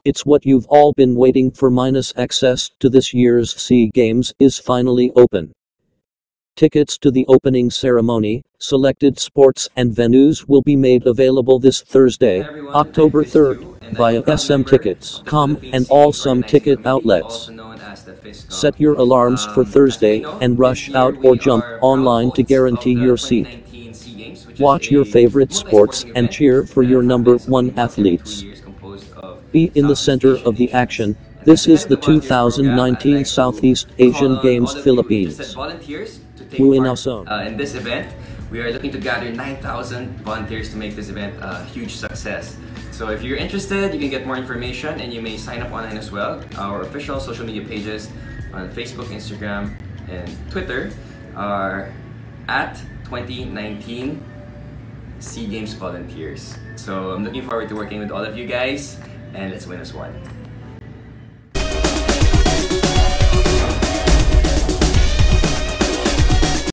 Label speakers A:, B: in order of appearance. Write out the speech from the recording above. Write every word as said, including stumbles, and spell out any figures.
A: It's what you've all been waiting for. Minus access to this year's SEA Games is finally open. Tickets to the opening ceremony, selected sports and venues will be made available this Thursday,
B: everyone,
A: October third, via S M Tickets dot com and all some ticket outlets. Set your alarms for Thursday and rush out or jump online to guarantee your seat. Watch your favorite sports and cheer for your number one athletes. Be in the center of the action. This is the two thousand nineteen Southeast Asian Games Philippines.
B: Uh, in this event, we are looking to gather nine thousand volunteers to make this event a huge success. So if you're interested, you can get more information and you may sign up online as well. Our official social media pages on Facebook, Instagram, and Twitter are at twenty nineteen SEA Games Volunteers. So I'm looking forward to working with all of you guys, and let's win as one.